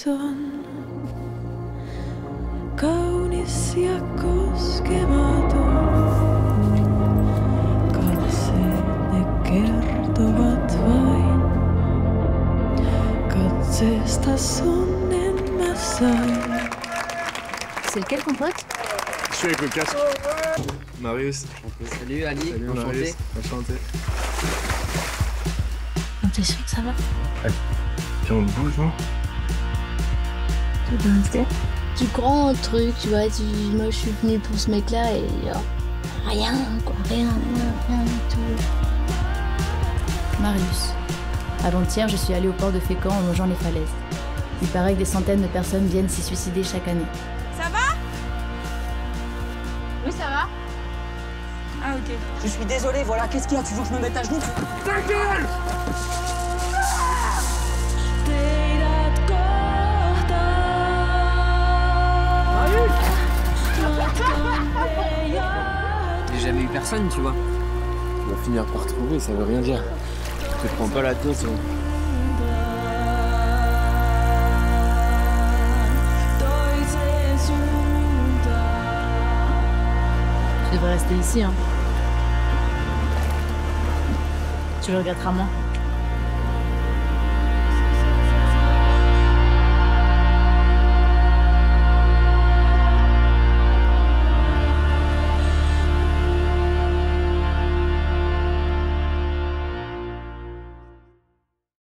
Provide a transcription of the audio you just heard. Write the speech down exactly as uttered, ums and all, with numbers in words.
kaunis on. Kaunis ja koskematon. Katseet ne kertovat vain. Katseesta sonnen mä sain. C'est lequel ton pote? Je suis avec le casque. Marius. Salut Ali. Salut enchanté. Marius. Enchanté. T'es sûr que ça va? Ouais. Puis on bouge, non? Tout dans Tu crois un truc, tu vois, tu... moi je suis venue pour ce mec-là et oh, rien, quoi, rien, rien, rien du tout. Marius. Avant-hier, je suis allée au port de Fécamp en longeant les falaises. Il paraît que des centaines de personnes viennent s'y suicider chaque année. Ça va? Oui, ça va. Ah, ok. Je suis désolé, voilà, qu'est-ce qu'il y a? Tu veux que je me mette à genoux? Ta gueule! J'ai jamais eu personne, tu vois. On va finir par trouver, ça veut rien dire. Je te prends pas la tête. Hein. Je devrais rester ici, hein. Tu le regretteras moins.